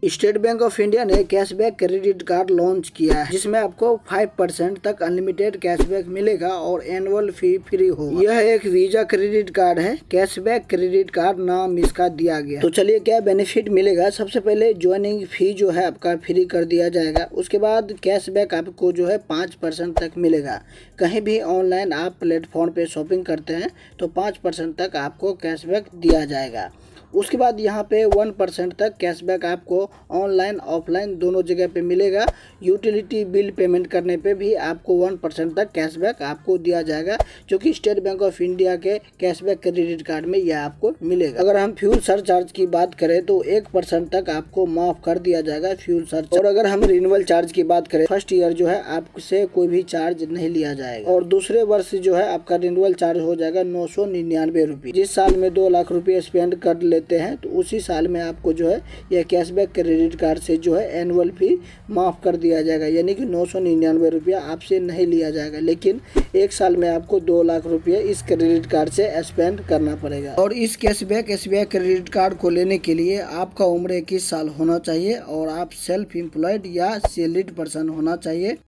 State Bank of India ने cashback credit card launch किया है, जिसमें आपको 5% तक अनलिमिटेड कैशबैक मिलेगा और एनुअल फी फ्री होगा। यह एक वीजा क्रेडिट कार्ड है, कैशबैक क्रेडिट कार्ड नाम इसका दिया गया। तो चलिए क्या बेनिफिट मिलेगा। सबसे पहले ज्वाइनिंग फी जो है आपका फ्री कर दिया जाएगा। उसके बाद कैशबैक आपको जो है 5% तक मिलेगा। कहीं भी ऑनलाइन आप प्लेटफॉर्म पे शॉपिंग करते हैं तो 5% तक आपको कैशबैक दिया जाएगा। उसके बाद यहाँ पे 1% तक कैशबैक आपको ऑनलाइन ऑफलाइन दोनों जगह पे मिलेगा। यूटिलिटी बिल पेमेंट करने पे भी आपको 1% तक कैशबैक आपको दिया जाएगा, जो कि स्टेट बैंक ऑफ इंडिया के कैशबैक क्रेडिट कार्ड में यह आपको मिलेगा। अगर हम फ्यूल सरचार्ज की बात करें तो 1% तक आपको माफ कर दिया जाएगा फ्यूल सरचार्ज। और अगर हम रिन्यूअल चार्ज की बात करें, फर्स्ट ईयर जो है आपसे कोई भी चार्ज नहीं लिया जाएगा और दूसरे वर्ष जो है आपका रिन्यूअल चार्ज हो जाएगा 999 रुपये। जिस साल में 2 लाख रुपये स्पेंड कर लेते हैं तो उसी साल में आपको जो है यह कैशबैक क्रेडिट कार्ड से जो है एनुअल फी माफ कर दिया जाएगा, यानी कि 999 रुपया आपसे नहीं लिया जाएगा। लेकिन एक साल में आपको 2 लाख रुपये इस क्रेडिट कार्ड से स्पेंड करना पड़ेगा। और इस कैशबैक एसबीआई क्रेडिट कार्ड को लेने के लिए आपका उम्र 21 साल होना चाहिए और आप सेल्फ एम्प्लॉयड या सैलरीड पर्सन होना चाहिए।